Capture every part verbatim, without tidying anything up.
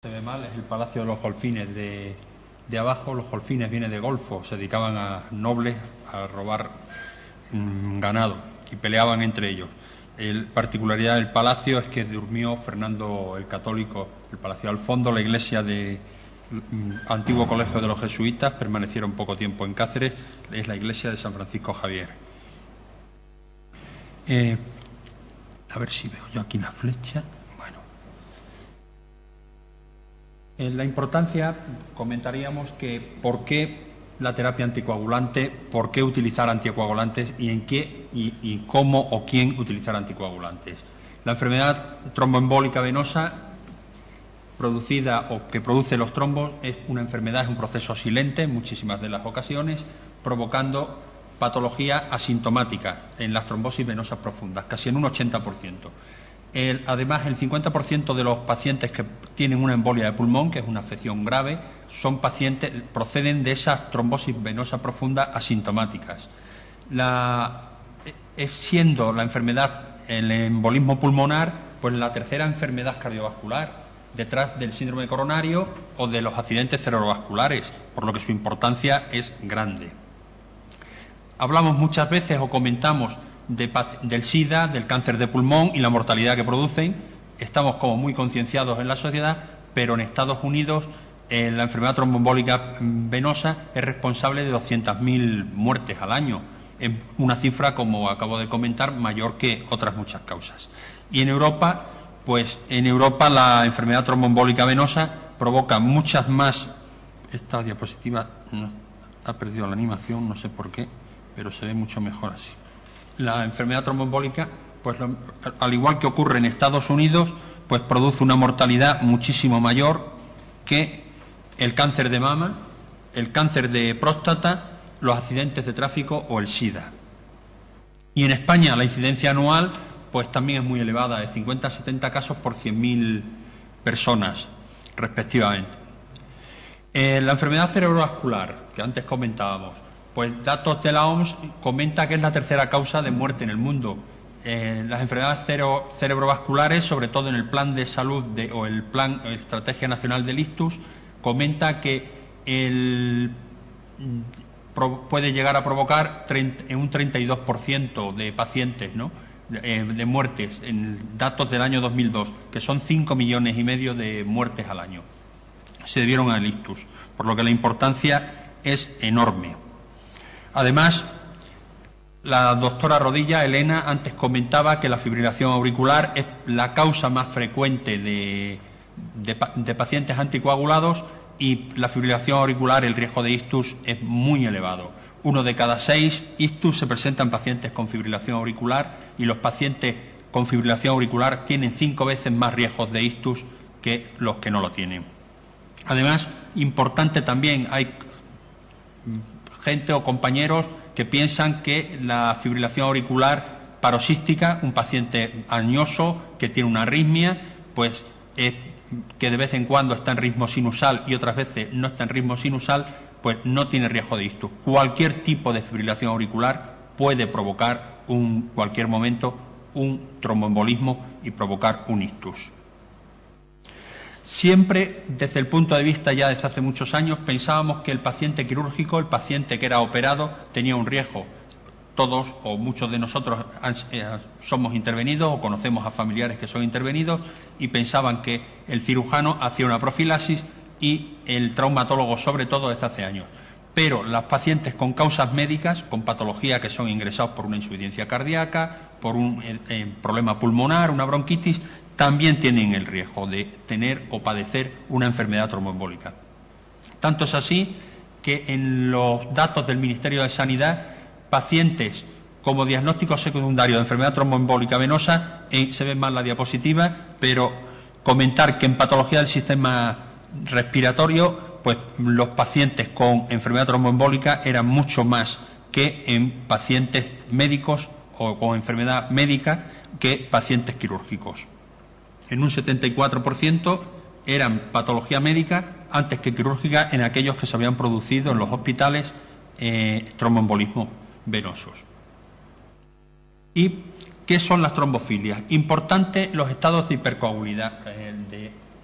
se ve mal, es el Palacio de los Golfines de, de abajo. Los golfines vienen de Golfo, se dedicaban a nobles a robar mmm, ganado y peleaban entre ellos. La particularidad del palacio es que durmió Fernando el Católico, el palacio al fondo, la iglesia de mmm, antiguo colegio de los jesuitas, permanecieron poco tiempo en Cáceres, es la iglesia de San Francisco Javier. Eh, a ver si veo yo aquí la flecha. Bueno, en la importancia comentaríamos que por qué la terapia anticoagulante, por qué utilizar anticoagulantes y en qué y, y cómo o quién utilizar anticoagulantes. La enfermedad tromboembólica venosa producida o que produce los trombos es una enfermedad, es un proceso silente en muchísimas de las ocasiones, provocando patología asintomática en las trombosis venosas profundas, casi en un ochenta por ciento. El, además, el cincuenta por ciento de los pacientes que tienen una embolia de pulmón, que es una afección grave, son pacientes, proceden de esas trombosis venosas profundas asintomáticas. La, es siendo la enfermedad, el embolismo pulmonar, pues la tercera enfermedad cardiovascular, detrás del síndrome coronario o de los accidentes cerebrovasculares, por lo que su importancia es grande. Hablamos muchas veces o comentamos de, del SIDA, del cáncer de pulmón y la mortalidad que producen. Estamos como muy concienciados en la sociedad, pero en Estados Unidos eh, la enfermedad tromboembólica venosa es responsable de doscientas mil muertes al año. Es una cifra, como acabo de comentar, mayor que otras muchas causas. Y en Europa, pues en Europa la enfermedad tromboembólica venosa provoca muchas más. Esta diapositiva no, ha perdido la animación, no sé por qué, pero se ve mucho mejor así. La enfermedad tromboembólica, pues lo, al igual que ocurre en Estados Unidos, pues produce una mortalidad muchísimo mayor que el cáncer de mama, el cáncer de próstata, los accidentes de tráfico o el SIDA. Y en España la incidencia anual pues también es muy elevada, de cincuenta a setenta casos por cien mil personas respectivamente. Eh, la enfermedad cerebrovascular, que antes comentábamos, pues datos de la O M S comenta que es la tercera causa de muerte en el mundo. Eh, las enfermedades cero, cerebrovasculares, sobre todo en el plan de salud de, o el plan o Estrategia Nacional del Ictus, comenta que el, pro, puede llegar a provocar treinta, un treinta y dos por ciento de pacientes, ¿no?, de, eh, de muertes, en datos del año dos mil dos, que son cinco millones y medio de muertes al año. Se debieron al ictus, por lo que la importancia es enorme. Además, la doctora Rodilla, Elena, antes comentaba que la fibrilación auricular es la causa más frecuente de, de, de pacientes anticoagulados y la fibrilación auricular, el riesgo de ictus es muy elevado. Uno de cada seis ictus se presenta en pacientes con fibrilación auricular y los pacientes con fibrilación auricular tienen cinco veces más riesgos de ictus que los que no lo tienen. Además, importante también, hay gente o compañeros que piensan que la fibrilación auricular paroxística, un paciente añoso que tiene una arritmia, pues eh, que de vez en cuando está en ritmo sinusal y otras veces no está en ritmo sinusal, pues no tiene riesgo de ictus. Cualquier tipo de fibrilación auricular puede provocar en cualquier momento un tromboembolismo y provocar un ictus. Siempre, desde el punto de vista ya desde hace muchos años, pensábamos que el paciente quirúrgico, el paciente que era operado, tenía un riesgo. Todos o muchos de nosotros somos intervenidos o conocemos a familiares que son intervenidos y pensaban que el cirujano hacía una profilaxis y el traumatólogo sobre todo desde hace años. Pero las pacientes con causas médicas, con patología que son ingresados por una insuficiencia cardíaca, por un eh, problema pulmonar, una bronquitis, también tienen el riesgo de tener o padecer una enfermedad tromboembólica. Tanto es así que en los datos del Ministerio de Sanidad, pacientes como diagnóstico secundario de enfermedad tromboembólica venosa, eh, se ve mal la diapositiva, pero comentar que en patología del sistema respiratorio, pues los pacientes con enfermedad tromboembólica eran mucho más que en pacientes médicos o con enfermedad médica que pacientes quirúrgicos. En un setenta y cuatro por ciento eran patología médica antes que quirúrgica en aquellos que se habían producido en los hospitales eh, tromboembolismos venosos. ¿Y qué son las trombofilias? Importante los estados de hipercoagulidad, eh, de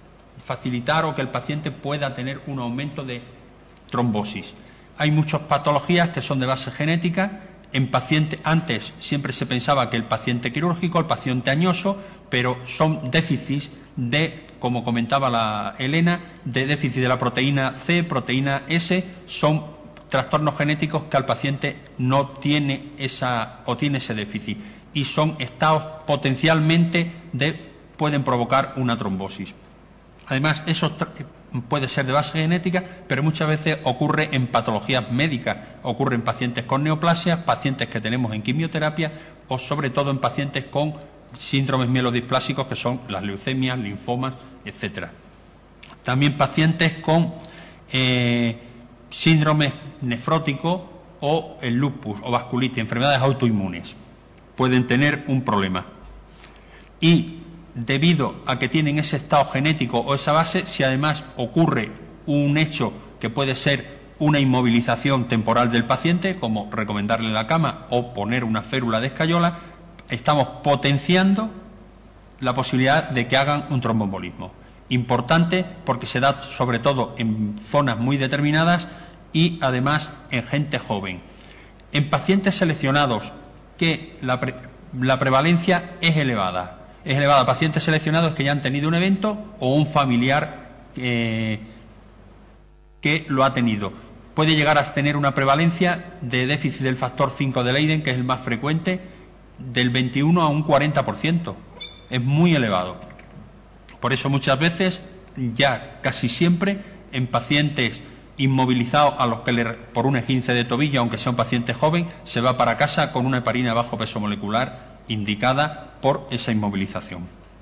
facilitar o que el paciente pueda tener un aumento de trombosis. Hay muchas patologías que son de base genética. En paciente, antes siempre se pensaba que el paciente quirúrgico, el paciente añoso, pero son déficits de, como comentaba la Elena, de déficit de la proteína C, proteína S, son trastornos genéticos que al paciente no tiene esa o tiene ese déficit y son estados potencialmente de pueden provocar una trombosis. Además, eso puede ser de base genética, pero muchas veces ocurre en patologías médicas, ocurre en pacientes con neoplasias, pacientes que tenemos en quimioterapia o sobre todo en pacientes con síndromes mielodisplásicos que son las leucemias, linfomas, etcétera. También pacientes con eh, síndromes nefróticos o el lupus o vasculitis, enfermedades autoinmunes, pueden tener un problema. Y debido a que tienen ese estado genético o esa base, si además ocurre un hecho que puede ser una inmovilización temporal del paciente, como recomendarle la cama o poner una férula de escayola, estamos potenciando la posibilidad de que hagan un tromboembolismo. Importante porque se da sobre todo en zonas muy determinadas y además en gente joven. En pacientes seleccionados que la, pre la prevalencia es elevada. Es elevada. Pacientes seleccionados que ya han tenido un evento o un familiar eh, que lo ha tenido. Puede llegar a tener una prevalencia de déficit del factor cinco de Leiden, que es el más frecuente, del veintiuno a un cuarenta por ciento. Es muy elevado. Por eso muchas veces, ya casi siempre, en pacientes inmovilizados a los que le, por un esguince de tobillo, aunque sea un paciente joven, se va para casa con una heparina de bajo peso molecular indicada por esa inmovilización.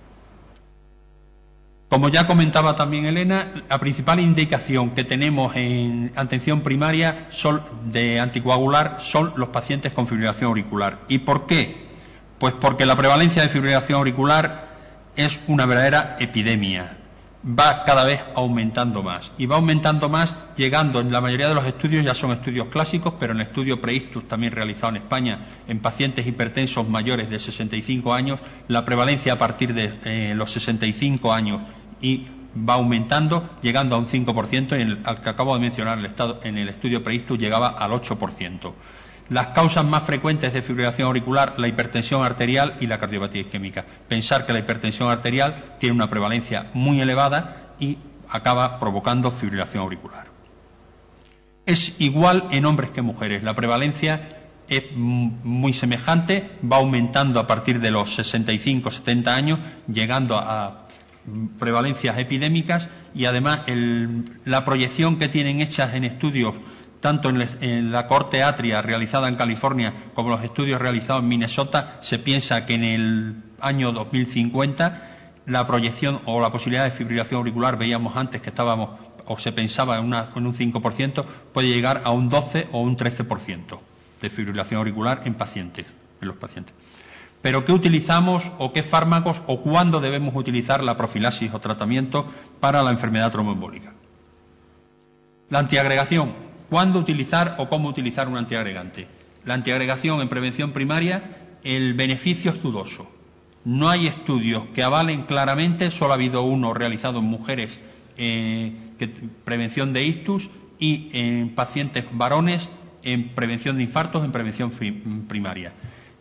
Como ya comentaba también Elena, la principal indicación que tenemos en atención primaria son de anticoagular son los pacientes con fibrilación auricular. ¿Y por qué? Pues porque la prevalencia de fibrilación auricular es una verdadera epidemia. Va cada vez aumentando más y va aumentando más, llegando en la mayoría de los estudios, ya son estudios clásicos, pero en el estudio PREISTUS también realizado en España en pacientes hipertensos mayores de sesenta y cinco años, la prevalencia a partir de eh, los sesenta y cinco años y va aumentando, llegando a un cinco por ciento, y en el, al que acabo de mencionar el estado, en el estudio PREISTUS llegaba al ocho por ciento. Las causas más frecuentes de fibrilación auricular, la hipertensión arterial y la cardiopatía isquémica. Pensar que la hipertensión arterial tiene una prevalencia muy elevada y acaba provocando fibrilación auricular. Es igual en hombres que en mujeres. La prevalencia es muy semejante, va aumentando a partir de los sesenta y cinco, setenta años, llegando a prevalencias epidémicas y además el, la proyección que tienen hechas en estudios tanto en, en la cohorte Atria realizada en California como los estudios realizados en Minnesota, se piensa que en el año dos mil cincuenta la proyección o la posibilidad de fibrilación auricular, veíamos antes que estábamos o se pensaba en, una, en un cinco por ciento, puede llegar a un doce o un trece por ciento de fibrilación auricular en pacientes, en los pacientes. Pero ¿qué utilizamos o qué fármacos o cuándo debemos utilizar la profilaxis o tratamiento para la enfermedad tromboembólica? La antiagregación. ¿Cuándo utilizar o cómo utilizar un antiagregante? La antiagregación en prevención primaria, el beneficio es dudoso. No hay estudios que avalen claramente, solo ha habido uno realizado en mujeres, eh, que, prevención de ictus, y en pacientes varones en prevención de infartos, en prevención primaria.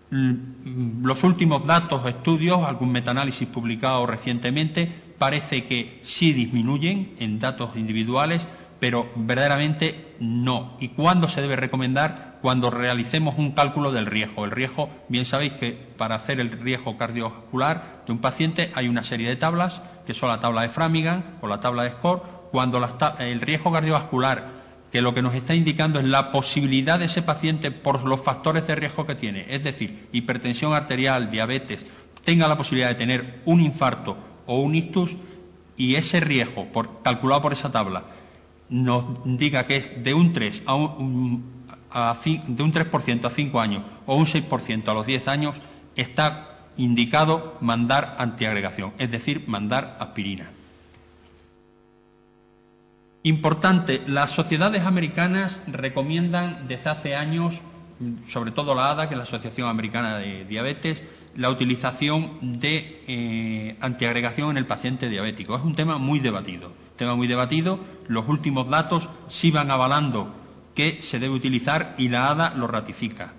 Los últimos datos o estudios, algún metaanálisis publicado recientemente, parece que sí disminuyen en datos individuales, pero verdaderamente no. ¿Y cuándo se debe recomendar? Cuando realicemos un cálculo del riesgo. El riesgo, bien sabéis que para hacer el riesgo cardiovascular de un paciente hay una serie de tablas, que son la tabla de Framingham o la tabla de SCORE. Cuando la, el riesgo cardiovascular, que lo que nos está indicando es la posibilidad de ese paciente por los factores de riesgo que tiene, es decir, hipertensión arterial, diabetes, tenga la posibilidad de tener un infarto o un ictus, y ese riesgo por, calculado por esa tabla nos diga que es de un tres a un, a, de un tres por ciento a cinco años o un seis por ciento a los diez años, está indicado mandar antiagregación, es decir, mandar aspirina. Importante, las sociedades americanas recomiendan desde hace años, sobre todo la A D A, que es la Asociación Americana de Diabetes, la utilización de eh, antiagregación en el paciente diabético. Es un tema muy debatido, tema muy debatido. Los últimos datos sí van avalando que se debe utilizar y la A D A lo ratifica.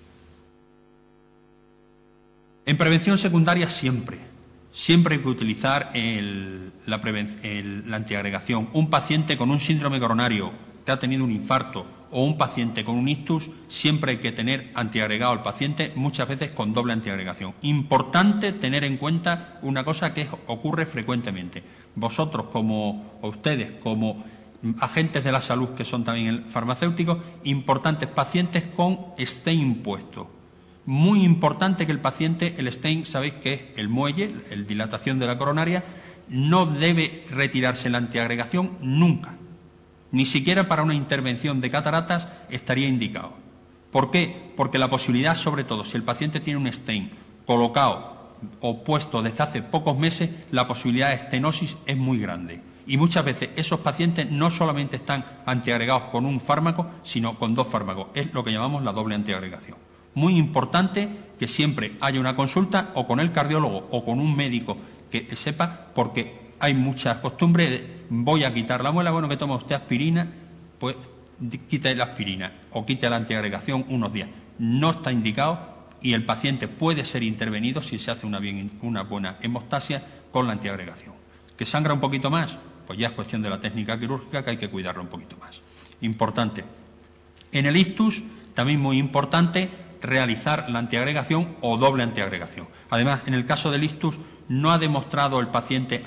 En prevención secundaria siempre, siempre hay que utilizar el, la, el, la antiagregación. Un paciente con un síndrome coronario que ha tenido un infarto o un paciente con un ictus, siempre hay que tener antiagregado al paciente, muchas veces con doble antiagregación. Importante tener en cuenta una cosa que ocurre frecuentemente. Vosotros, como o ustedes, como agentes de la salud, que son también farmacéuticos, importantes pacientes con stent puesto. Muy importante que el paciente, el stent, sabéis que es el muelle, la dilatación de la coronaria, no debe retirarse la antiagregación nunca. Ni siquiera para una intervención de cataratas estaría indicado. ¿Por qué? Porque la posibilidad, sobre todo, si el paciente tiene un stent colocado o puesto desde hace pocos meses, la posibilidad de estenosis es muy grande. Y muchas veces esos pacientes no solamente están antiagregados con un fármaco, sino con dos fármacos. Es lo que llamamos la doble antiagregación. Muy importante que siempre haya una consulta o con el cardiólogo o con un médico que sepa, porque hay muchas costumbres de voy a quitar la muela, bueno, que toma usted aspirina, pues quite la aspirina o quite la antiagregación unos días. No está indicado y el paciente puede ser intervenido si se hace una, bien, una buena hemostasia con la antiagregación. ¿Que sangra un poquito más? Pues ya es cuestión de la técnica quirúrgica, que hay que cuidarlo un poquito más. Importante. En el ictus, también muy importante, realizar la antiagregación o doble antiagregación. Además, en el caso del ictus, no ha demostrado el paciente,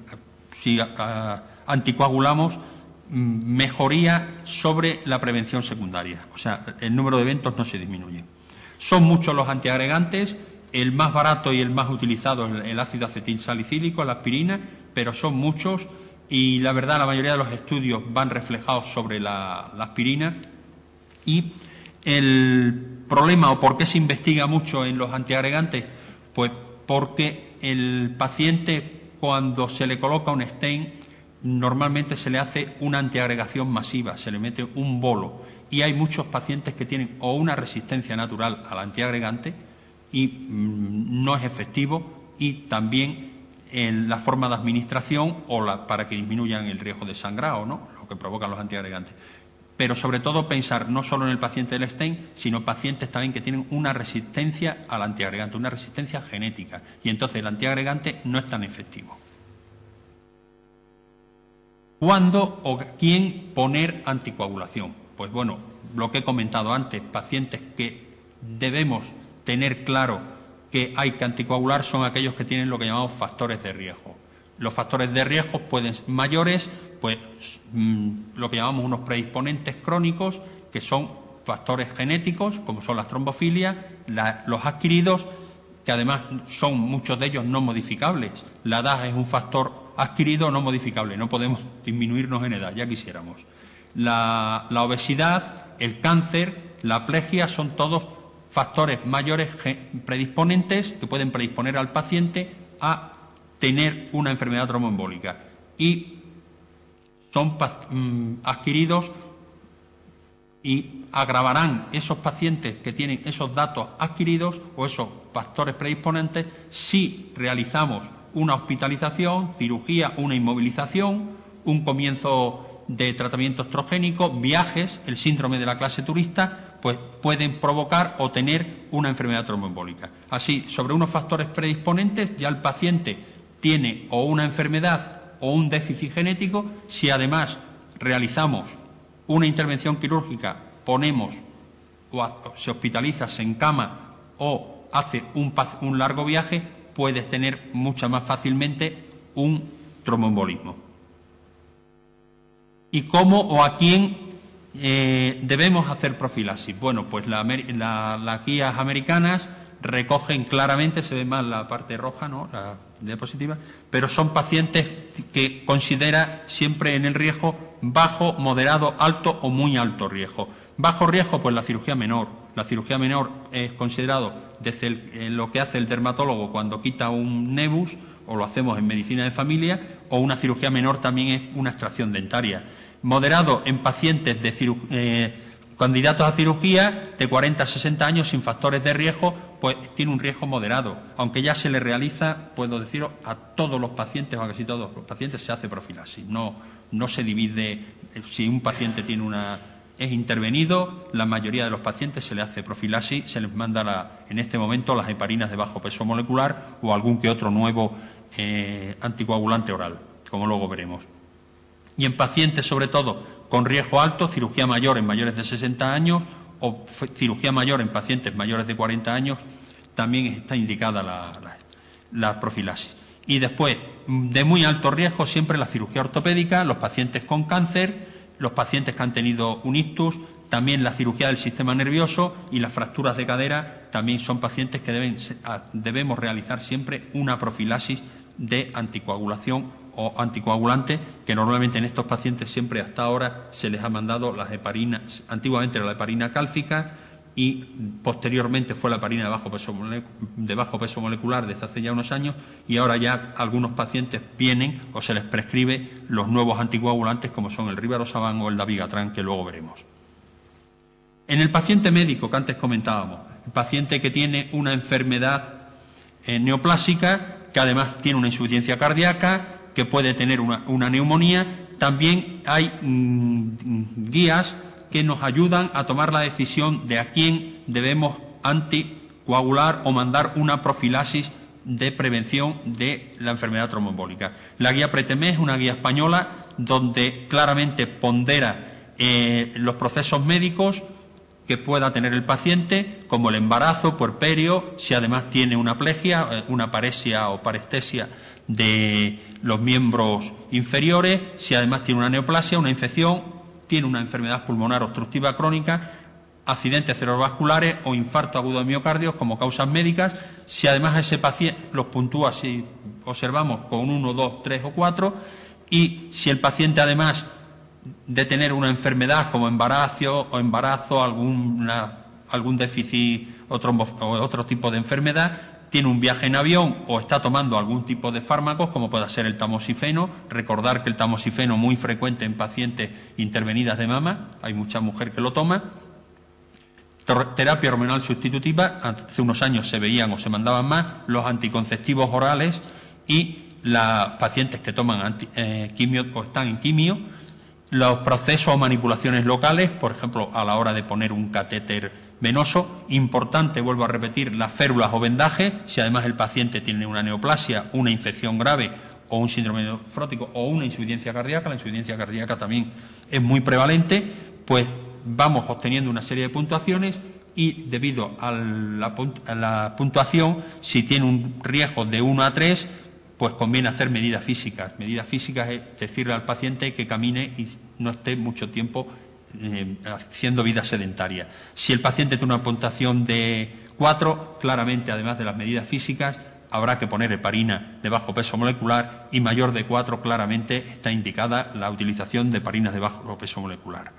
si anticoagulamos, mejoría sobre la prevención secundaria. O sea, el número de eventos no se disminuye. Son muchos los antiagregantes, el más barato y el más utilizado es el ácido acetilsalicílico, la aspirina, pero son muchos y la verdad la mayoría de los estudios van reflejados sobre la, la aspirina. Y el problema, o por qué se investiga mucho en los antiagregantes, pues porque el paciente, cuando se le coloca un stent, normalmente se le hace una antiagregación masiva, se le mete un bolo. Y hay muchos pacientes que tienen o una resistencia natural al antiagregante y mmm, no es efectivo, y también en la forma de administración o la, para que disminuyan el riesgo de sangrado, ¿no?, lo que provocan los antiagregantes. Pero sobre todo pensar no solo en el paciente del stent, sino pacientes también que tienen una resistencia al antiagregante, una resistencia genética, y entonces el antiagregante no es tan efectivo. ¿Cuándo o quién poner anticoagulación? Pues bueno, lo que he comentado antes, pacientes que debemos tener claro que hay que anticoagular son aquellos que tienen lo que llamamos factores de riesgo. Los factores de riesgo pueden ser mayores, pues mmm, lo que llamamos unos predisponentes crónicos, que son factores genéticos, como son las trombofilias, la, los adquiridos, que además son muchos de ellos no modificables. La edad es un factor adquirido no modificable, no podemos disminuirnos en edad, ya quisiéramos. La, la obesidad, el cáncer, la plegia son todos factores mayores predisponentes que pueden predisponer al paciente a tener una enfermedad tromboembólica y son mm, adquiridos y agravarán esos pacientes que tienen esos datos adquiridos o esos factores predisponentes si realizamos una hospitalización, cirugía, una inmovilización, un comienzo de tratamiento estrogénico, viajes, el síndrome de la clase turista, pues pueden provocar o tener una enfermedad tromboembólica. Así, sobre unos factores predisponentes, ya el paciente tiene o una enfermedad o un déficit genético. Si además realizamos una intervención quirúrgica, ponemos o se hospitaliza, se encama o hace un, un largo viaje, puedes tener mucho más fácilmente un tromboembolismo. ¿Y cómo o a quién eh, debemos hacer profilaxis? Bueno, pues la, la, las guías americanas recogen claramente, se ve más la parte roja, ¿no?, la diapositiva, pero son pacientes que considera siempre en el riesgo bajo, moderado, alto o muy alto riesgo. Bajo riesgo, pues la cirugía menor. La cirugía menor es considerado desde el, lo que hace el dermatólogo cuando quita un nebus, o lo hacemos en medicina de familia, o una cirugía menor también es una extracción dentaria. Moderado en pacientes de eh, candidatos a cirugía de cuarenta a sesenta años sin factores de riesgo, pues tiene un riesgo moderado. Aunque ya se le realiza, puedo deciros, a todos los pacientes o a casi todos los pacientes se hace profilaxis. No, no se divide. Si un paciente tiene una es intervenido, la mayoría de los pacientes se le hace profilaxis, se les manda la, en este momento las heparinas de bajo peso molecular o algún que otro nuevo eh, anticoagulante oral, como luego veremos. Y en pacientes, sobre todo, con riesgo alto, cirugía mayor en mayores de sesenta años o cirugía mayor en pacientes mayores de cuarenta años, también está indicada la, la, la profilaxis. Y después, de muy alto riesgo, siempre la cirugía ortopédica, los pacientes con cáncer, los pacientes que han tenido un ictus, también la cirugía del sistema nervioso y las fracturas de cadera, también son pacientes que deben, debemos realizar siempre una profilaxis de anticoagulación o anticoagulante, que normalmente en estos pacientes siempre hasta ahora se les ha mandado las heparinas, antiguamente era la heparina cálcica y posteriormente fue la heparina de bajo peso, de bajo peso molecular desde hace ya unos años, y ahora ya algunos pacientes vienen o se les prescribe los nuevos anticoagulantes como son el Rivaroxaban o el Dabigatran, que luego veremos. En el paciente médico que antes comentábamos, el paciente que tiene una enfermedad eh, neoplásica, que además tiene una insuficiencia cardíaca, que puede tener una, una neumonía, también hay mmm, guías que nos ayudan a tomar la decisión de a quién debemos anticoagular o mandar una profilaxis de prevención de la enfermedad tromboembólica. La guía PRETEME es una guía española donde claramente pondera eh, los procesos médicos que pueda tener el paciente, como el embarazo, puerperio, si además tiene una plegia, una paresia o parestesia de los miembros inferiores, si además tiene una neoplasia, una infección, tiene una enfermedad pulmonar obstructiva crónica, accidentes cerebrovasculares o infarto agudo de miocardio como causas médicas, si además ese paciente los puntúa, si observamos con uno, dos, tres o cuatro, y si el paciente además de tener una enfermedad como embarazo o embarazo, alguna, algún déficit o, trombo, o otro tipo de enfermedad, tiene un viaje en avión o está tomando algún tipo de fármacos, como pueda ser el tamoxifeno. Recordar que el tamoxifeno muy frecuente en pacientes intervenidas de mama, hay mucha mujer que lo toma. Terapia hormonal sustitutiva, hace unos años se veían o se mandaban más, los anticonceptivos orales y los pacientes que toman anti, eh, quimio o están en quimio, los procesos o manipulaciones locales, por ejemplo, a la hora de poner un catéter venoso. Importante, vuelvo a repetir, las férulas o vendajes, si además el paciente tiene una neoplasia, una infección grave o un síndrome nefrótico o una insuficiencia cardíaca, la insuficiencia cardíaca también es muy prevalente, pues vamos obteniendo una serie de puntuaciones y debido a la, a la puntuación, si tiene un riesgo de uno a tres, pues conviene hacer medidas físicas. Medidas físicas es decirle al paciente que camine y no esté mucho tiempo Eh, haciendo vida sedentaria. Si el paciente tiene una puntuación de cuatro, claramente, además de las medidas físicas, habrá que poner heparina de bajo peso molecular y mayor de cuatro, claramente está indicada la utilización de heparinas de bajo peso molecular.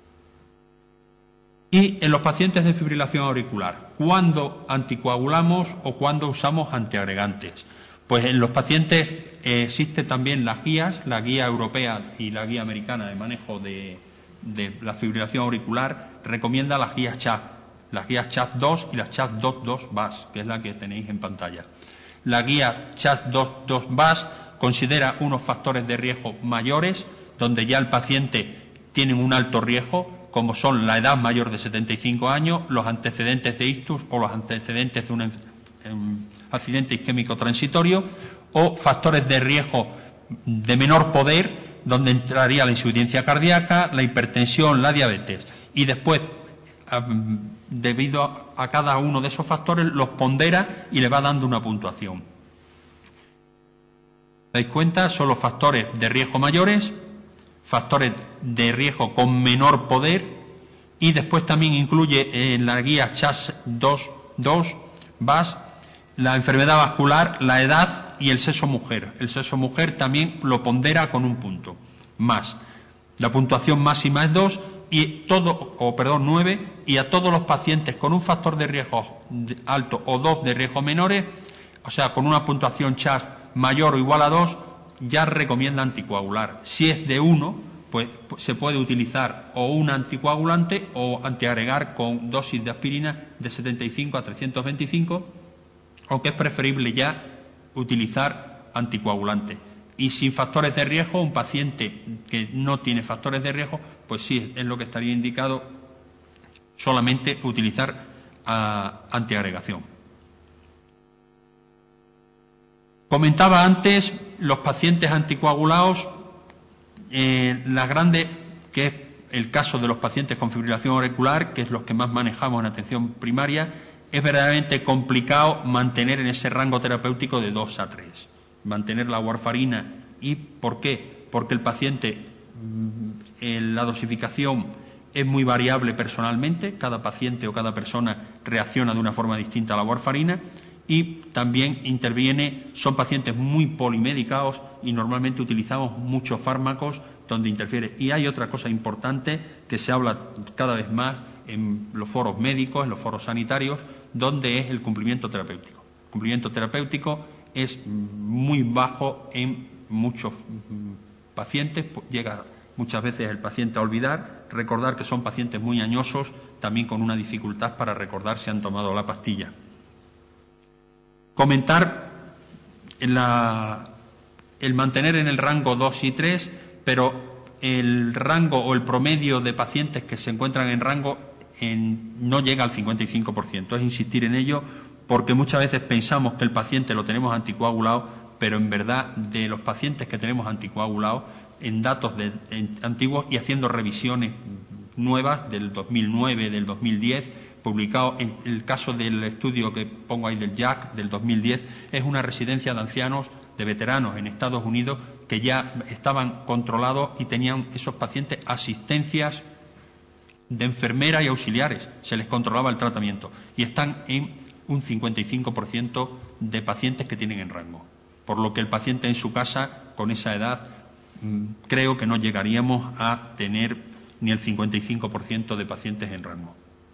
Y en los pacientes de fibrilación auricular, ¿cuándo anticoagulamos o cuándo usamos antiagregantes? Pues en los pacientes eh, existen también las guías, la guía europea y la guía americana de manejo de de la fibrilación auricular, recomienda las guías C H A P, las guías C H A P dos y las C H A P dos dos B A S, que es la que tenéis en pantalla. La guía C H A P dos dos B A S considera unos factores de riesgo mayores, donde ya el paciente tiene un alto riesgo, como son la edad mayor de setenta y cinco años, los antecedentes de ictus o los antecedentes de un accidente isquémico transitorio, o factores de riesgo de menor poder, donde entraría la insuficiencia cardíaca, la hipertensión, la diabetes. Y después, debido a cada uno de esos factores, los pondera y le va dando una puntuación. ¿Dais cuenta? Son los factores de riesgo mayores, factores de riesgo con menor poder, y después también incluye en la guía C H A P dos dos B A S la enfermedad vascular, la edad y el sexo mujer. El sexo mujer también lo pondera con un punto más. La puntuación máxima es dos y todo, o perdón, nueve, y a todos los pacientes con un factor de riesgo alto o dos de riesgo menores, o sea, con una puntuación C H A S mayor o igual a dos, ya recomienda anticoagular. Si es de uno, pues se puede utilizar o un anticoagulante o antiagregar con dosis de aspirina de setenta y cinco a trescientos veinticinco, aunque es preferible ya utilizar anticoagulante. Y sin factores de riesgo, un paciente que no tiene factores de riesgo, pues sí, es lo que estaría indicado solamente utilizar a, antiagregación. Comentaba antes los pacientes anticoagulados, eh, las grandes, que es el caso de los pacientes con fibrilación auricular, que es los que más manejamos en atención primaria, es verdaderamente complicado mantener en ese rango terapéutico de dos a tres. Mantener la warfarina. ¿Y por qué? Porque el paciente, la dosificación es muy variable personalmente, cada paciente o cada persona reacciona de una forma distinta a la warfarina y también interviene, son pacientes muy polimedicados y normalmente utilizamos muchos fármacos donde interfiere. Y hay otra cosa importante que se habla cada vez más en los foros médicos, en los foros sanitarios, donde es el cumplimiento terapéutico. El cumplimiento terapéutico es muy bajo en muchos pacientes, llega muchas veces el paciente a olvidar, recordar que son pacientes muy añosos, también con una dificultad para recordar si han tomado la pastilla. Comentar la, el mantener en el rango dos y tres, pero el rango o el promedio de pacientes que se encuentran en rango en, no llega al cincuenta y cinco por ciento. Es insistir en ello porque muchas veces pensamos que el paciente lo tenemos anticoagulado, pero en verdad de los pacientes que tenemos anticoagulados, en datos de, en, antiguos y haciendo revisiones nuevas del dos mil nueve, del dos mil diez, publicado en el caso del estudio que pongo ahí del J A C del dos mil diez, es una residencia de ancianos, de veteranos en Estados Unidos que ya estaban controlados y tenían esos pacientes asistencias de enfermeras y auxiliares, se les controlaba el tratamiento y están en un cincuenta y cinco por ciento de pacientes que tienen en rango. Por lo que el paciente en su casa, con esa edad, creo que no llegaríamos a tener ni el cincuenta y cinco por ciento de pacientes en rango.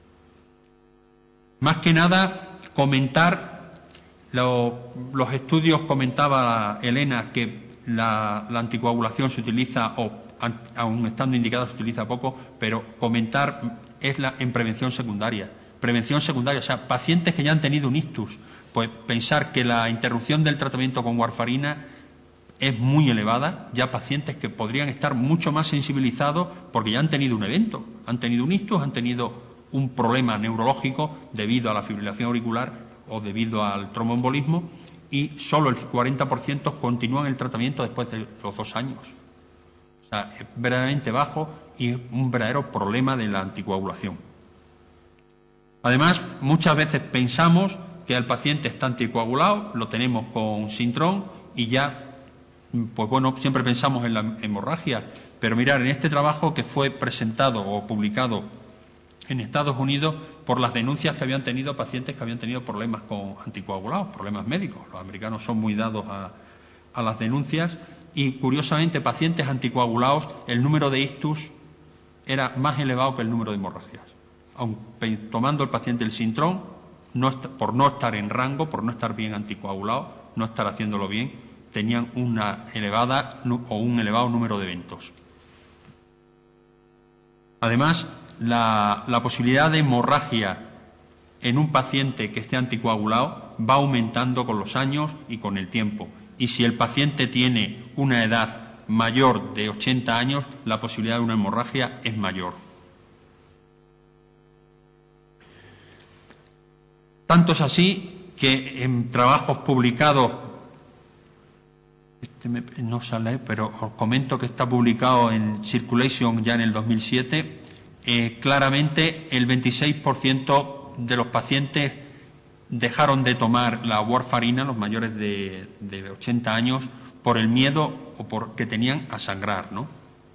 Más que nada, comentar, lo, los estudios, comentaba Elena, que la, la anticoagulación se utiliza, o aun estando indicada se utiliza poco, pero comentar es la, en prevención secundaria. Prevención secundaria, o sea, pacientes que ya han tenido un ictus, pues pensar que la interrupción del tratamiento con warfarina es muy elevada, ya pacientes que podrían estar mucho más sensibilizados porque ya han tenido un evento, han tenido un ictus, han tenido un problema neurológico debido a la fibrilación auricular o debido al tromboembolismo y solo el cuarenta por ciento continúan el tratamiento después de los dos años. O sea, es verdaderamente bajo y un verdadero problema de la anticoagulación. Además, muchas veces pensamos que el paciente está anticoagulado, lo tenemos con Sintrón y ya, pues bueno, siempre pensamos en la hemorragia, pero mirar, en este trabajo que fue presentado o publicado en Estados Unidos por las denuncias que habían tenido pacientes que habían tenido problemas con anticoagulados, problemas médicos. Los americanos son muy dados a, a las denuncias y, curiosamente, pacientes anticoagulados, el número de ictus era más elevado que el número de hemorragias. Aun tomando el paciente el Sintrón, no, por no estar en rango, por no estar bien anticoagulado, no estar haciéndolo bien, tenían una elevada o un elevado número de eventos. Además, la, la posibilidad de hemorragia en un paciente que esté anticoagulado va aumentando con los años y con el tiempo. Y si el paciente tiene una edad mayor de ochenta años, la posibilidad de una hemorragia es mayor. Tanto es así que en trabajos publicados, este me, no sale, pero os comento que está publicado en Circulation ya en el dos mil siete, eh, claramente el veintiséis por ciento de los pacientes dejaron de tomar la warfarina, los mayores de, de ochenta años, por el miedo o porque tenían a sangrar, ¿no?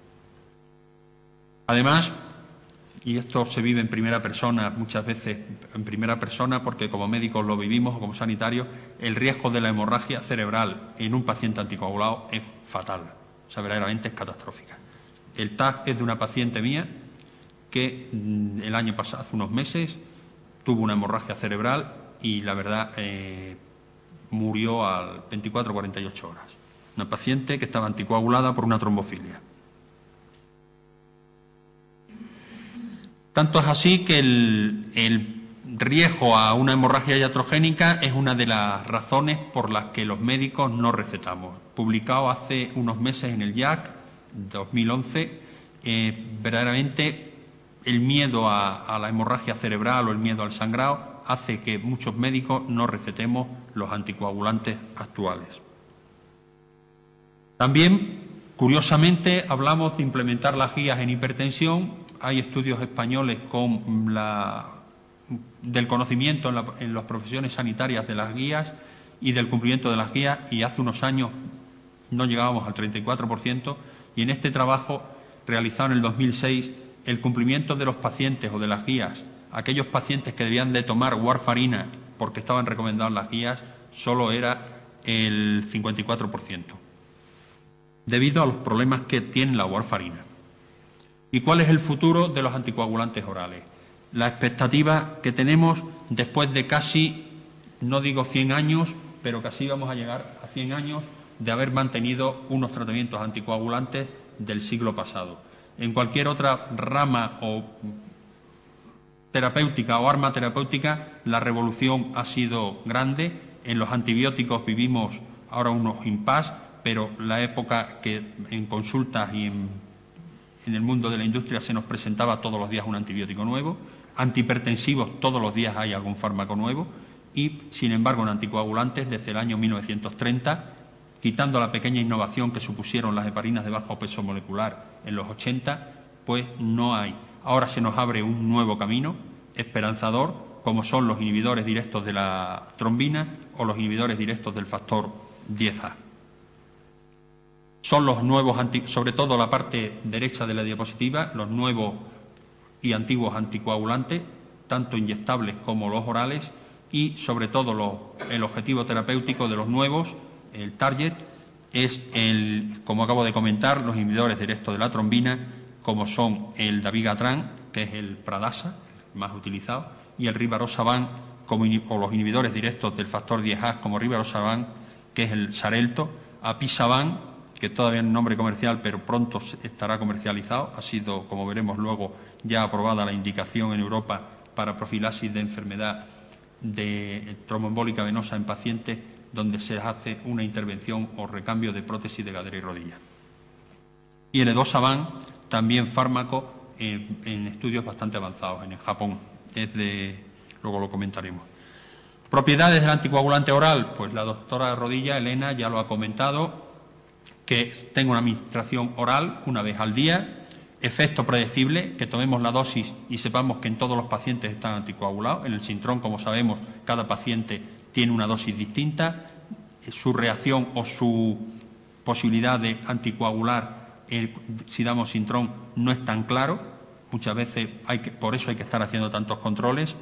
Además, y esto se vive en primera persona, muchas veces en primera persona, porque como médicos lo vivimos o como sanitarios, el riesgo de la hemorragia cerebral en un paciente anticoagulado es fatal, o sea, verdaderamente es catastrófica. El T A C es de una paciente mía que el año pasado, hace unos meses, tuvo una hemorragia cerebral y la verdad eh, murió a veinticuatro a cuarenta y ocho horas. Una paciente que estaba anticoagulada por una trombofilia. Tanto es así que el, el riesgo a una hemorragia iatrogénica es una de las razones por las que los médicos no recetamos. Publicado hace unos meses en el I A C, dos mil once, eh, verdaderamente el miedo a, a la hemorragia cerebral o el miedo al sangrado hace que muchos médicos no recetemos los anticoagulantes actuales. También, curiosamente, hablamos de implementar las guías en hipertensión. Hay estudios españoles con la, del conocimiento en, la, en las profesiones sanitarias de las guías y del cumplimiento de las guías, y hace unos años no llegábamos al treinta y cuatro por ciento, y en este trabajo realizado en el dos mil seis, el cumplimiento de los pacientes o de las guías, aquellos pacientes que debían de tomar warfarina porque estaban recomendadas las guías, solo era el cincuenta y cuatro por ciento, debido a los problemas que tiene la warfarina. ¿Y cuál es el futuro de los anticoagulantes orales? La expectativa que tenemos después de casi, no digo cien años, pero casi vamos a llegar a cien años de haber mantenido unos tratamientos anticoagulantes del siglo pasado. En cualquier otra rama o terapéutica o arma terapéutica, la revolución ha sido grande. En los antibióticos vivimos ahora unos impasse, pero la época que en consultas y en, en el mundo de la industria se nos presentaba todos los días un antibiótico nuevo. Antihipertensivos, todos los días hay algún fármaco nuevo. Y, sin embargo, en anticoagulantes, desde el año mil novecientos treinta, quitando la pequeña innovación que supusieron las heparinas de bajo peso molecular en los ochenta, pues no hay. Ahora se nos abre un nuevo camino esperanzador, como son los inhibidores directos de la trombina o los inhibidores directos del factor diez A. Son los nuevos, anti, sobre todo la parte derecha de la diapositiva, los nuevos y antiguos anticoagulantes, tanto inyectables como los orales, y sobre todo los, el objetivo terapéutico de los nuevos, el target, es, el, como acabo de comentar, los inhibidores directos de la trombina, como son el dabigatran, que es el Pradasa, el más utilizado, y el Rivaroxaban, como, o los inhibidores directos del factor diez A, como Rivaroxaban, que es el Xarelto, Apisaban, que todavía es un nombre comercial, pero pronto estará comercializado. Ha sido, como veremos luego, ya aprobada la indicación en Europa para profilaxis de enfermedad de tromboembólica venosa en pacientes donde se hace una intervención o recambio de prótesis de cadera y rodilla. Y el Edosaban, también fármaco en, en estudios bastante avanzados en el Japón. Es de, luego lo comentaremos. Propiedades del anticoagulante oral, pues la doctora Rodilla, Elena, ya lo ha comentado, que tenga una administración oral una vez al día. Efecto predecible, que tomemos la dosis y sepamos que en todos los pacientes están anticoagulados. En el Sintrón, como sabemos, cada paciente tiene una dosis distinta. Su reacción o su posibilidad de anticoagular, eh, si damos Sintrón, no es tan claro. Muchas veces, hay que, por eso hay que estar haciendo tantos controles.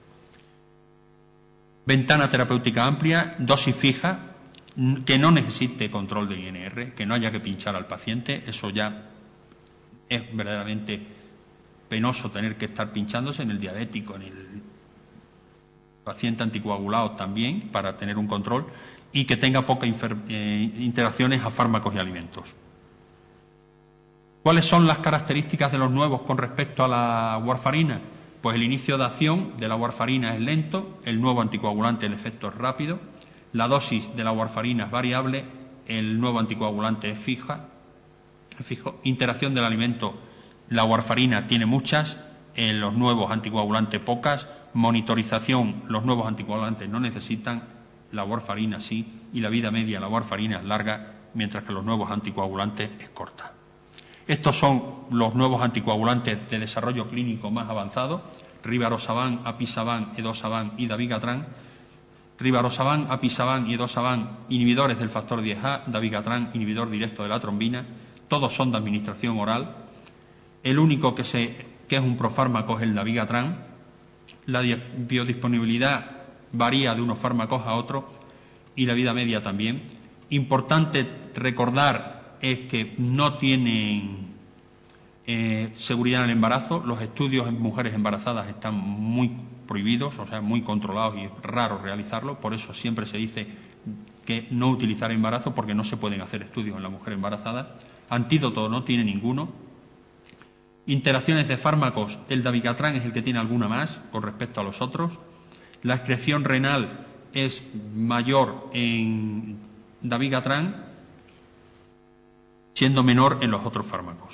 Ventana terapéutica amplia, dosis fija, que no necesite control de I N R, que no haya que pinchar al paciente. Eso ya es verdaderamente penoso, tener que estar pinchándose, en el diabético, en el paciente anticoagulado también, para tener un control, y que tenga pocas eh, interacciones a fármacos y alimentos. ¿Cuáles son las características de los nuevos con respecto a la warfarina? Pues el inicio de acción de la warfarina es lento, el nuevo anticoagulante, el efecto es rápido, la dosis de la warfarina es variable, el nuevo anticoagulante es fija, fijo. Interacción del alimento, la warfarina tiene muchas, en los nuevos anticoagulantes pocas. Monitorización, los nuevos anticoagulantes no necesitan, la warfarina sí, y la vida media de la warfarina es larga, mientras que los nuevos anticoagulantes es corta. Estos son los nuevos anticoagulantes de desarrollo clínico más avanzado: Rivaroxaban, Apisaban, Edosaban y Dabigatran. Rivaroxaban, Apisaban y Edosaban, inhibidores del factor diez A, Dabigatran, inhibidor directo de la trombina. Todos son de administración oral. El único que, se, que es un profármaco es el dabigatran. La biodisponibilidad varía de unos fármacos a otros y la vida media también. Importante recordar es que no tienen eh, seguridad en el embarazo. Los estudios en mujeres embarazadas están muy prohibidos, o sea, muy controlados, y es raro realizarlo. Por eso siempre se dice que no utilizar embarazo, porque no se pueden hacer estudios en la mujer embarazada. Antídoto no tiene ninguno. Interacciones de fármacos, el dabigatran es el que tiene alguna más con respecto a los otros. La excreción renal es mayor en dabigatran, siendo menor en los otros fármacos.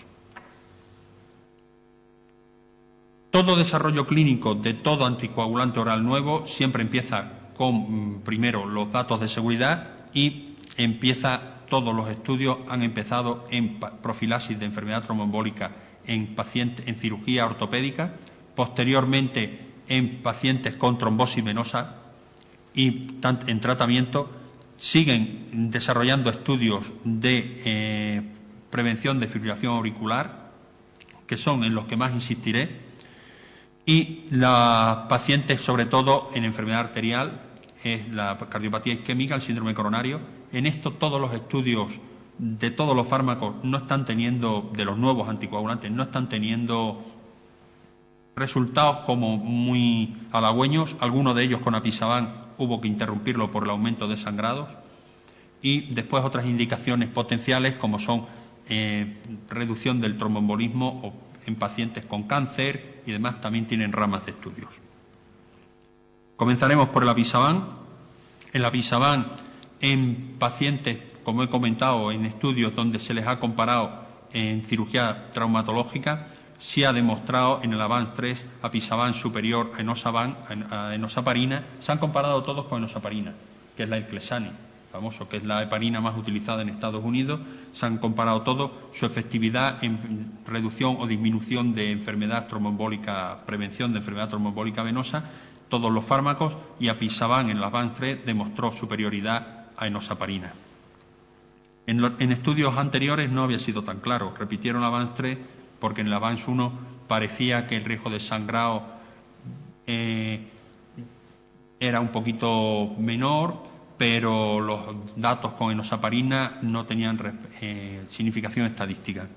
Todo desarrollo clínico de todo anticoagulante oral nuevo siempre empieza con, primero, los datos de seguridad y empieza, todos los estudios han empezado en profilaxis de enfermedad tromboembólica en pacientes en cirugía ortopédica, posteriormente en pacientes con trombosis venosa y en tratamiento. Siguen desarrollando estudios de eh, prevención de fibrilación auricular, que son en los que más insistiré, y los pacientes, sobre todo en enfermedad arterial, es la cardiopatía isquémica, el síndrome coronario. En esto todos los estudios de todos los fármacos no están teniendo, de los nuevos anticoagulantes, no están teniendo resultados como muy halagüeños. Algunos de ellos con apisaban hubo que interrumpirlo por el aumento de sangrados, y después otras indicaciones potenciales como son eh, reducción del tromboembolismo o en pacientes con cáncer y demás, también tienen ramas de estudios. Comenzaremos por el apisaban. El apisaban en pacientes, como he comentado, en estudios donde se les ha comparado en cirugía traumatológica, se ha demostrado en el AVANCE tres apisaban superior a enosaban, a enosaparina. Se han comparado todos con enosaparina, que es la Clesani, famoso, que es la heparina más utilizada en Estados Unidos. Se han comparado todo, su efectividad en reducción o disminución de enfermedad tromboembólica, prevención de enfermedad tromboembólica venosa, todos los fármacos, y apisaban en el AVANCE tres demostró superioridad a enosaparina. En, lo, en estudios anteriores no había sido tan claro. Repitieron el AVANCE tres porque en el AVANCE uno parecía que el riesgo de sangrado eh, era un poquito menor, pero los datos con enosaparina no tenían eh, significación estadística.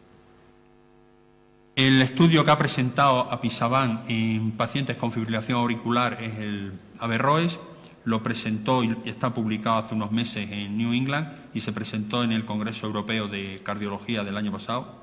El estudio que ha presentado apisaban en pacientes con fibrilación auricular es el Averroes. Lo presentó y está publicado hace unos meses en New England y se presentó en el Congreso Europeo de Cardiología del año pasado.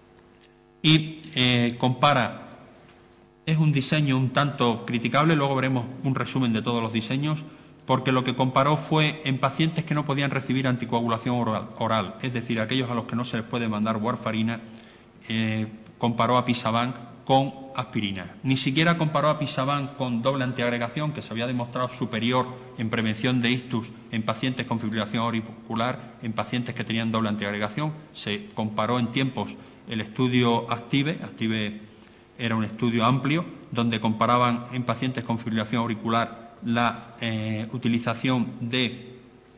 Y eh, compara, es un diseño un tanto criticable, luego veremos un resumen de todos los diseños, porque lo que comparó fue en pacientes que no podían recibir anticoagulación oral, oral es decir, aquellos a los que no se les puede mandar warfarina, eh, comparó apisaban con aspirina. Ni siquiera comparó apisaban con doble antiagregación, que se había demostrado superior en prevención de ictus en pacientes con fibrilación auricular, en pacientes que tenían doble antiagregación. Se comparó en tiempos el estudio ACTIVE, ACTIVE era un estudio amplio, donde comparaban en pacientes con fibrilación auricular la eh, utilización de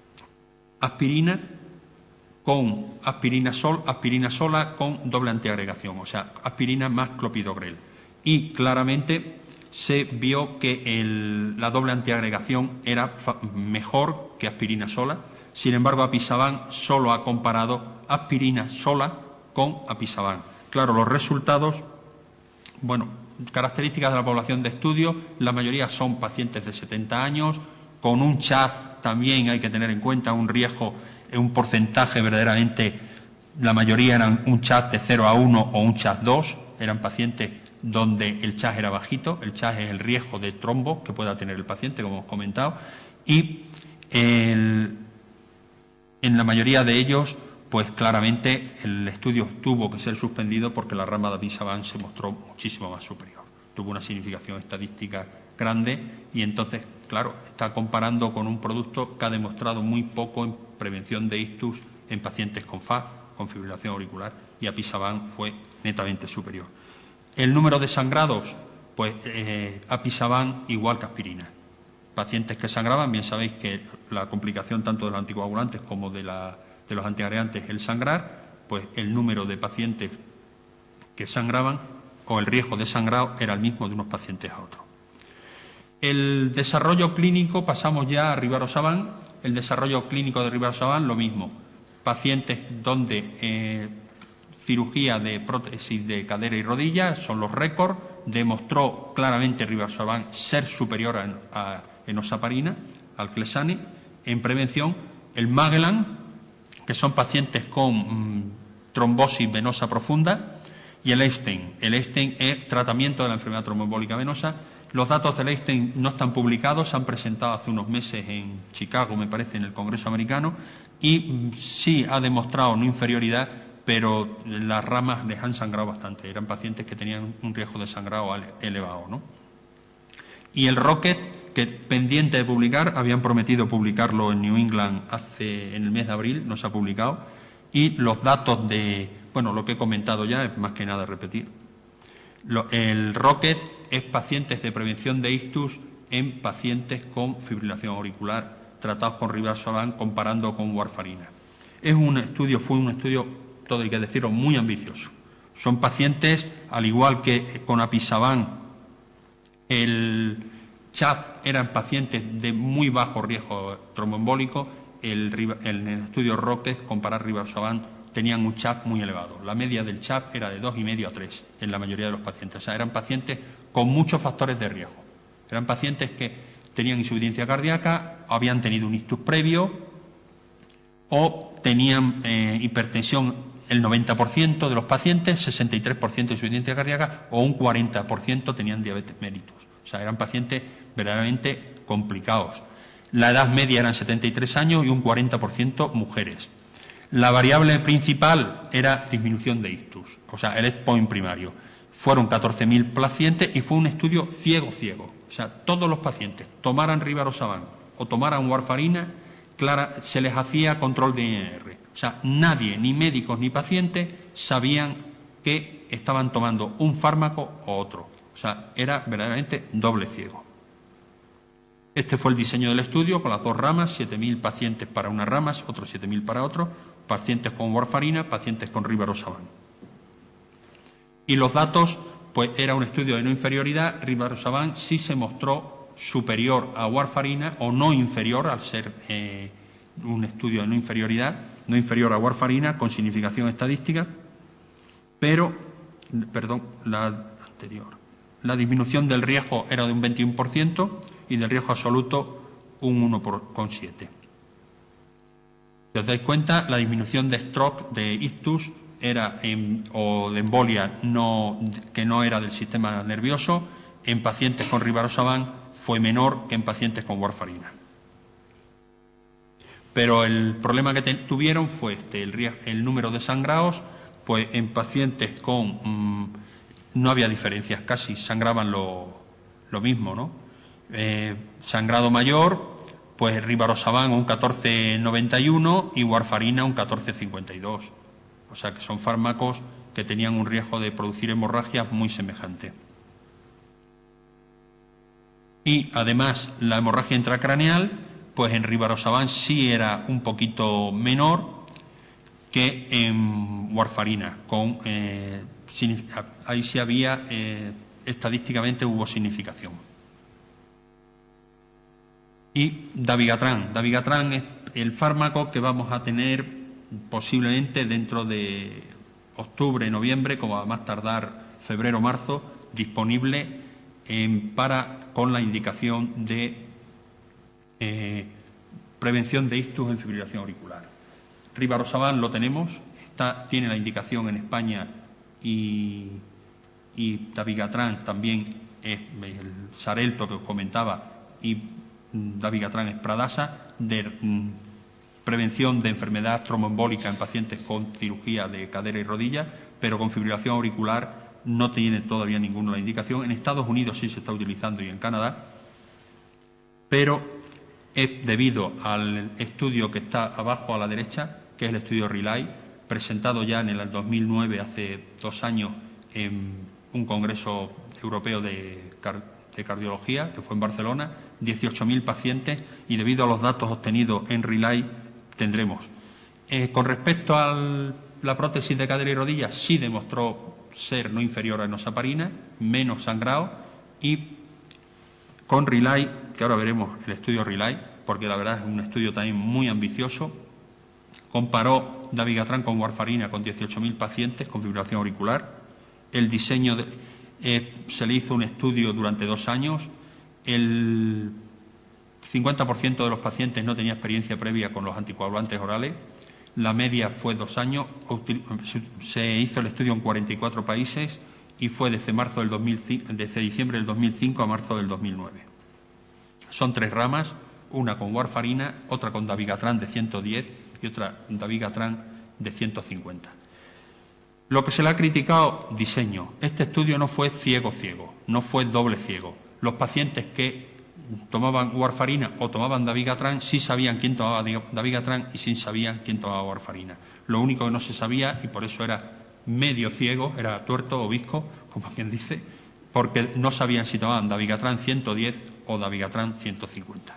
aspirina con aspirina, sol, aspirina sola con doble antiagregación, o sea, aspirina más clopidogrel. Y claramente se vio que el, la doble antiagregación era mejor que aspirina sola. Sin embargo, apisaban solo ha comparado aspirina sola con apisaban. Claro, los resultados, bueno, características de la población de estudio, la mayoría son pacientes de setenta años, con un C H A también hay que tener en cuenta un riesgo, un porcentaje verdaderamente, la mayoría eran un C H A de cero a uno o un C H A dos, eran pacientes donde el C H A era bajito. El C H A es el riesgo de trombo que pueda tener el paciente, como hemos comentado, y el, en la mayoría de ellos, pues claramente el estudio tuvo que ser suspendido porque la rama de apisaban se mostró muchísimo más superior. Tuvo una significación estadística grande y entonces, claro, está comparando con un producto que ha demostrado muy poco en prevención de ictus en pacientes con F A, con fibrilación auricular, y apisaban fue netamente superior. El número de sangrados, pues eh, apisaban igual que aspirina. Pacientes que sangraban, bien sabéis que la complicación tanto de los anticoagulantes como de la de los antiagregantes, el sangrar, pues el número de pacientes que sangraban o el riesgo de sangrado era el mismo de unos pacientes a otros. El desarrollo clínico, pasamos ya a rivaroxaban. El desarrollo clínico de rivaroxaban, lo mismo. Pacientes donde eh, cirugía de prótesis de cadera y rodilla son los récords. Demostró claramente rivaroxaban ser superior a, a enosaparina, al Clesani, en prevención. El Magellan, que son pacientes con mmm, trombosis venosa profunda, y el Einstein. El Einstein es tratamiento de la enfermedad tromboembólica venosa. Los datos del Einstein no están publicados, se han presentado hace unos meses en Chicago, me parece, en el Congreso americano, y sí ha demostrado no inferioridad, pero las ramas les han sangrado bastante. Eran pacientes que tenían un riesgo de sangrado elevado, ¿no? Y el Rocket, que pendiente de publicar, habían prometido publicarlo en New England hace, en el mes de abril, no se ha publicado, y los datos de, bueno, lo que he comentado ya es más que nada repetir. Lo, el Rocket es pacientes de prevención de ictus en pacientes con fibrilación auricular tratados con rivaroxaban comparando con warfarina. Es un estudio, fue un estudio, todo hay que decirlo, muy ambicioso. Son pacientes, al igual que con apisaban, el C H A P eran pacientes de muy bajo riesgo tromboembólico, el, el, el estudio Rocket, comparar rivaroxaban, tenían un C H A P muy elevado. La media del C H A P era de dos coma cinco a tres en la mayoría de los pacientes. O sea, eran pacientes con muchos factores de riesgo. Eran pacientes que tenían insuficiencia cardíaca, habían tenido un ictus previo o tenían eh, hipertensión el noventa por ciento de los pacientes, sesenta y tres por ciento de insuficiencia cardíaca o un cuarenta por ciento tenían diabetes mellitus. O sea, eran pacientes verdaderamente complicados. La edad media eran setenta y tres años y un cuarenta por ciento mujeres. La variable principal era disminución de ictus, o sea, el endpoint primario. Fueron catorce mil pacientes y fue un estudio ciego-ciego. O sea, todos los pacientes tomaran rivaroxaban o tomaran warfarina, clara, se les hacía control de I N R. O sea, nadie, ni médicos ni pacientes, sabían que estaban tomando un fármaco o otro. O sea, era verdaderamente doble ciego. Este fue el diseño del estudio con las dos ramas, siete mil pacientes para unas ramas, otros siete mil para otros, pacientes con warfarina, pacientes con rivaroxaban. Y los datos, pues era un estudio de no inferioridad. Rivaroxaban sí se mostró superior a warfarina o no inferior, al ser eh, un estudio de no inferioridad, no inferior a warfarina con significación estadística, pero, perdón, la anterior. La disminución del riesgo era de un veintiuno por ciento y del riesgo absoluto un uno coma siete por ciento. Si os dais cuenta, la disminución de stroke, de ictus, era en, o de embolia no, que no era del sistema nervioso, en pacientes con rivaroxaban fue menor que en pacientes con warfarina. Pero el problema que te, tuvieron fue este, el, el número de sangrados, pues en pacientes con... Mmm, no había diferencias, casi sangraban lo, lo mismo, ¿no? Eh, sangrado mayor, pues rivaroxaban un catorce coma noventa y uno y warfarina un catorce coma cincuenta y dos. O sea que son fármacos que tenían un riesgo de producir hemorragias muy semejante. Y además la hemorragia intracraneal, pues en rivaroxaban sí era un poquito menor que en warfarina, con... Eh, ahí sí había, eh, estadísticamente hubo significación. Y dabigatran. Dabigatran es el fármaco que vamos a tener posiblemente dentro de octubre, noviembre, como a más tardar febrero, marzo, disponible en, para, con la indicación de eh, prevención de ictus en fibrilación auricular. Rivaroxaban lo tenemos, está, tiene la indicación en España. Y, y dabigatran también es el Xarelto que os comentaba y dabigatran es Pradasa, de mm, prevención de enfermedad tromboembólica en pacientes con cirugía de cadera y rodilla, pero con fibrilación auricular no tiene todavía ninguna la indicación. En Estados Unidos sí se está utilizando y en Canadá, pero es debido al estudio que está abajo a la derecha, que es el estudio RELY, presentado ya en el dos mil nueve, hace dos años, en un congreso europeo de, car de cardiología, que fue en Barcelona, dieciocho mil pacientes, y debido a los datos obtenidos en RELY tendremos. Eh, con respecto a la prótesis de cadera y rodilla, sí demostró ser no inferior a enoxaparina, menos sangrado, y con RELY, que ahora veremos el estudio RELY, porque la verdad es un estudio también muy ambicioso, comparó dabigatran con warfarina con dieciocho mil pacientes con fibrilación auricular. El diseño de, eh, se le hizo un estudio durante dos años. El cincuenta por ciento de los pacientes no tenía experiencia previa con los anticoagulantes orales. la media fue dos años, se hizo el estudio en cuarenta y cuatro países y fue desde, marzo del dos mil cinco, desde diciembre del dos mil cinco a marzo del dos mil nueve. Son tres ramas, una con warfarina, otra con dabigatran de ciento diez y otra dabigatran de ciento cincuenta. Lo que se le ha criticado, diseño. Este estudio no fue ciego-ciego, no fue doble ciego. Los pacientes que tomaban warfarina o tomaban dabigatran sí sabían quién tomaba dabigatran y sí sabían quién tomaba warfarina. Lo único que no se sabía, y por eso era medio ciego, era tuerto o visco, como quien dice, porque no sabían si tomaban dabigatran ciento diez o dabigatran ciento cincuenta.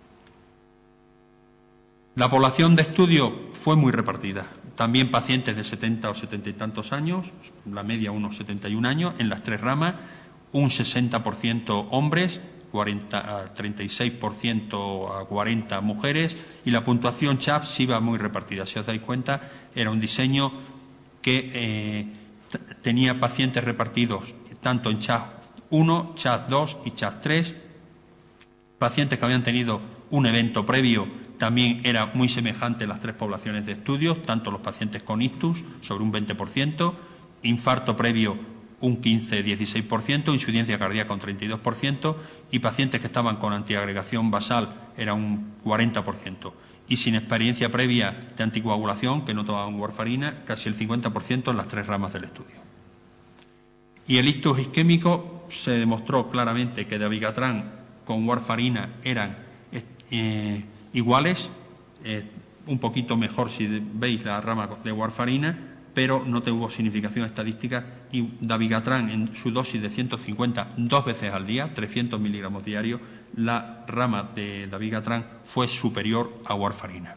La población de estudio fue muy repartida. También pacientes de setenta o setenta y tantos años, la media unos setenta y un años, en las tres ramas, un sesenta por ciento hombres, cuarenta, treinta y seis por ciento a cuarenta mujeres, y la puntuación C H A P sí iba muy repartida. Si os dais cuenta, era un diseño que eh, tenía pacientes repartidos tanto en C H A P uno, C H A P dos y C H A P tres, pacientes que habían tenido un evento previo. También era muy semejante en las tres poblaciones de estudios, tanto los pacientes con ictus, sobre un veinte por ciento, infarto previo un quince a dieciséis por ciento, insuficiencia cardíaca un treinta y dos por ciento y pacientes que estaban con antiagregación basal era un cuarenta por ciento. Y sin experiencia previa de anticoagulación, que no tomaban warfarina, casi el cincuenta por ciento en las tres ramas del estudio. Y el ictus isquémico se demostró claramente que dabigatran con warfarina eran eh, iguales, eh, un poquito mejor si veis la rama de warfarina, pero no tuvo significación estadística, y dabigatran en su dosis de ciento cincuenta dos veces al día, trescientos miligramos diarios, la rama de dabigatran fue superior a warfarina.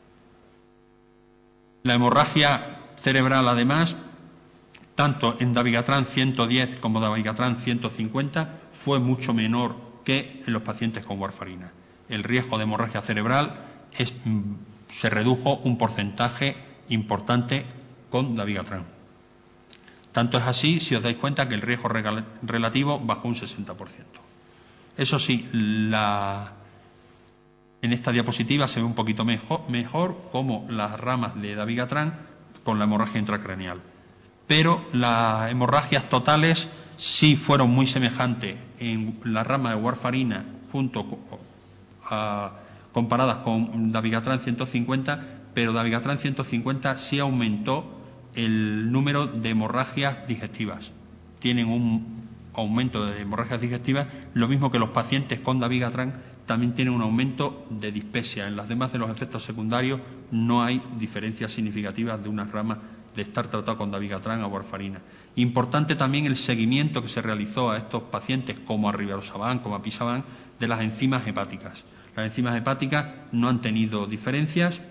La hemorragia cerebral, además, tanto en dabigatran ciento diez como dabigatran ciento cincuenta, fue mucho menor que en los pacientes con warfarina. El riesgo de hemorragia cerebral es, se redujo un porcentaje importante con dabigatran. Tanto es así, si os dais cuenta, que el riesgo relativo bajó un sesenta por ciento. Eso sí, la, en esta diapositiva se ve un poquito mejor, mejor como las ramas de dabigatran con la hemorragia intracraneal. Pero las hemorragias totales sí fueron muy semejantes en la rama de warfarina junto con, a, comparadas con dabigatran ciento cincuenta, pero dabigatran ciento cincuenta sí aumentó el número de hemorragias digestivas. Tienen un aumento de hemorragias digestivas, lo mismo que los pacientes con dabigatran también tienen un aumento de dispepsia. En las demás de los efectos secundarios no hay diferencias significativas de una rama de estar tratado con dabigatran a warfarina. Importante también el seguimiento que se realizó a estos pacientes, como a rivaroxaban, como a pisaban, de las enzimas hepáticas. Las enzimas hepáticas no han tenido diferencias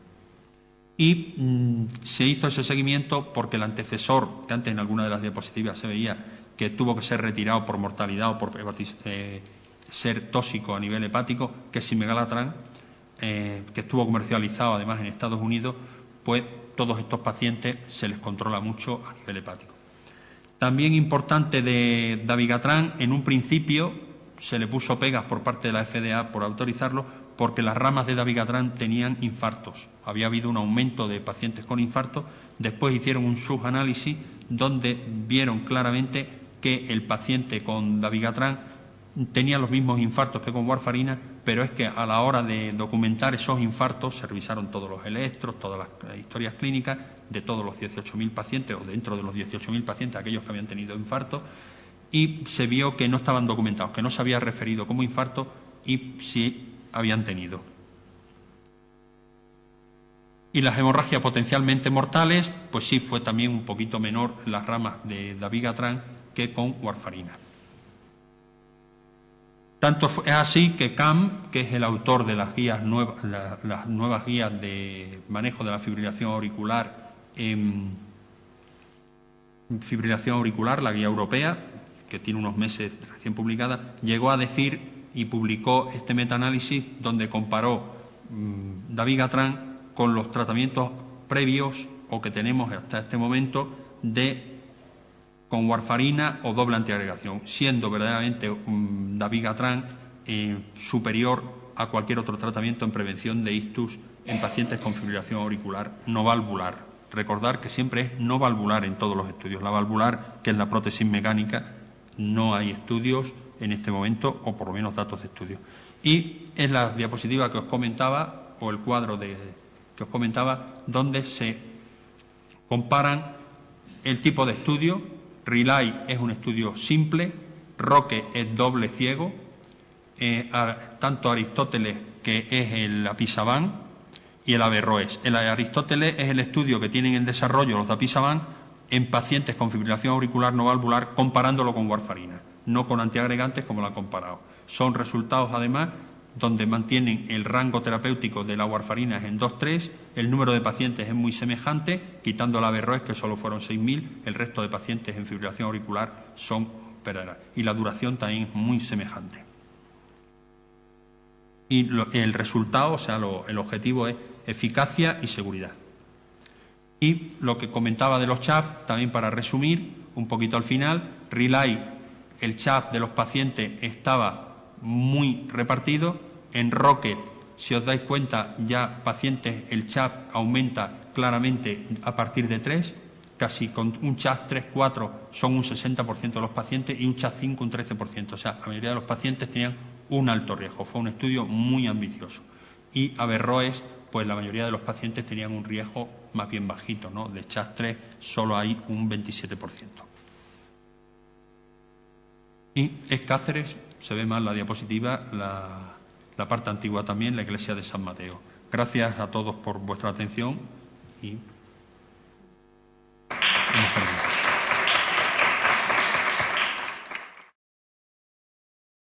y mmm, se hizo ese seguimiento porque el antecesor, que antes en alguna de las diapositivas se veía que tuvo que ser retirado por mortalidad o por eh, ser tóxico a nivel hepático, que es simegalatran, eh, que estuvo comercializado además en Estados Unidos, pues todos estos pacientes se les controla mucho a nivel hepático. También importante de dabigatran, en un principio se le puso pegas por parte de la F D A por autorizarlo, porque las ramas de dabigatran tenían infartos. Había habido un aumento de pacientes con infarto. Después hicieron un subanálisis donde vieron claramente que el paciente con dabigatran tenía los mismos infartos que con warfarina, pero es que a la hora de documentar esos infartos se revisaron todos los electros, todas las historias clínicas de todos los dieciocho mil pacientes, o dentro de los dieciocho mil pacientes, aquellos que habían tenido infartos, y se vio que no estaban documentados, que no se había referido como infarto y sí habían tenido. Y las hemorragias potencialmente mortales, pues sí fue también un poquito menor las ramas de dabigatran que con warfarina. Tanto es así que C A M, que es el autor de las guías nuevas, la, las nuevas guías de manejo de la fibrilación auricular, en fibrilación auricular, la guía europea, que tiene unos meses recién publicada, llegó a decir y publicó este metaanálisis donde comparó mmm, dabigatran con los tratamientos previos o que tenemos hasta este momento de con warfarina o doble antiagregación, siendo verdaderamente um, dabigatran eh, superior a cualquier otro tratamiento en prevención de ictus en pacientes con fibrilación auricular no valvular. Recordar que siempre es no valvular en todos los estudios. La valvular, que es la prótesis mecánica, no hay estudios en este momento, o por lo menos datos de estudio. Y es la diapositiva que os comentaba, o el cuadro de, que os comentaba, donde se comparan el tipo de estudio. Relay es un estudio simple, Roque es doble ciego, eh, a, tanto Aristóteles, que es el Apisaban, y el Averroes. El Aristóteles es el estudio que tienen en desarrollo los de Apisaban en pacientes con fibrilación auricular no valvular, comparándolo con warfarina, no con antiagregantes como lo han comparado. Son resultados, además, donde mantienen el rango terapéutico de la warfarina en dos tres, el número de pacientes es muy semejante, quitando la Averroes, que solo fueron seis mil, el resto de pacientes en fibrilación auricular son superadas, y la duración también es muy semejante. Y lo, el resultado, o sea, lo, el objetivo es eficacia y seguridad. Y lo que comentaba de los C H A P, también para resumir un poquito al final, Relay, el C H A P de los pacientes estaba muy repartido. En Rocket, si os dais cuenta, ya pacientes, el C H A P aumenta claramente a partir de tres, casi con un C H A P tres cuatro son un sesenta por ciento de los pacientes y un C H A P cinco un trece por ciento. O sea, la mayoría de los pacientes tenían un alto riesgo. Fue un estudio muy ambicioso. Y Averroes, pues la mayoría de los pacientes tenían un riesgo más bien bajito, ¿no? De C H A P tres solo hay un veintisiete por ciento. Y es Cáceres, se ve más la diapositiva, la, la parte antigua también, la iglesia de San Mateo. Gracias a todos por vuestra atención y...